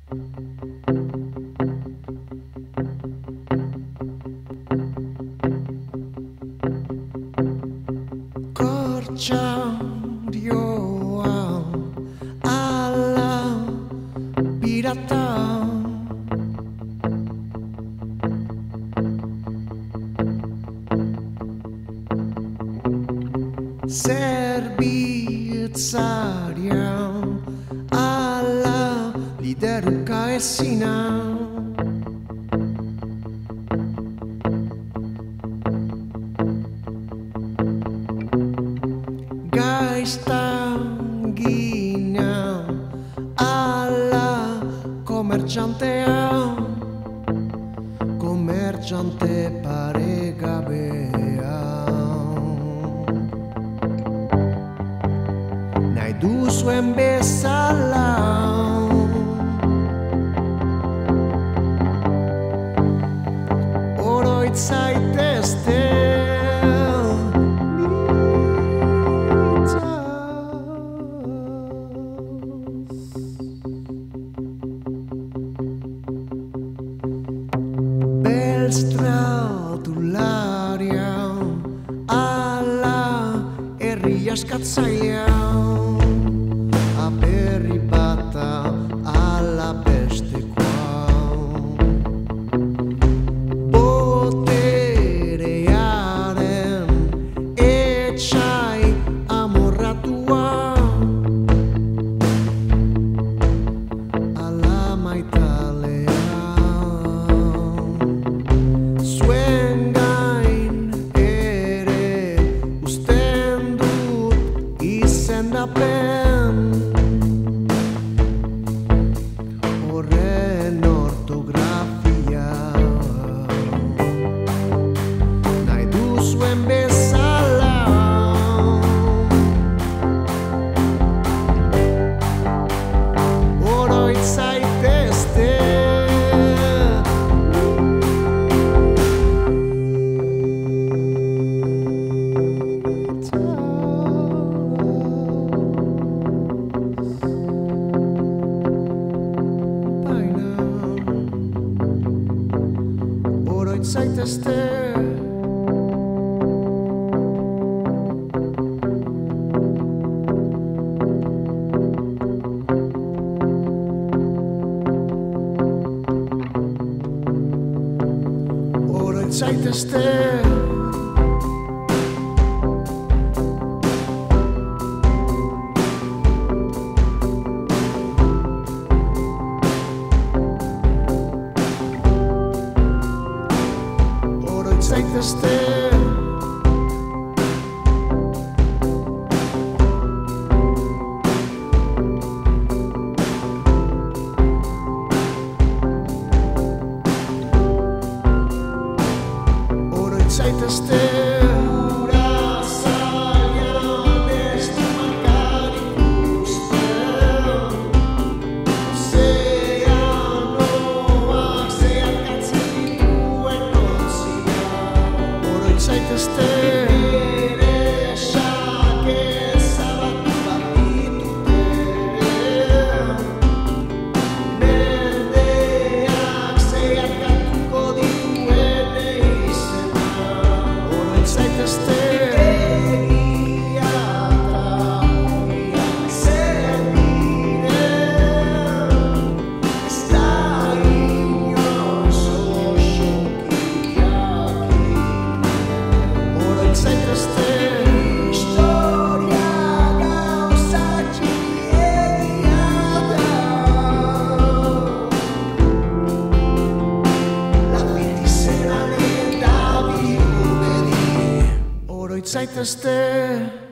Kortxarioa ala pirata zerbitzaria ala lideruka ezina gaiztangina ala komertxantea komertxante paregabea nahi duzuen bezala oroitzaitezte Estradularia ala herri askatzailea aperri bata ala bestekoa boterearen etxai amorratua ala maitalea horren ortografia nahi duzuen bezala oroitzaitezte zaitezte oroitzaitezte zaitezte oroitzaitezte ura zailan ez du markarik usten ozeanoak zeharkatzen dituen ontzia oroitzaitezte ere esake zabatu bat ditute mendeak zeharkatuko dituen izena oroitzaitezte zaitezte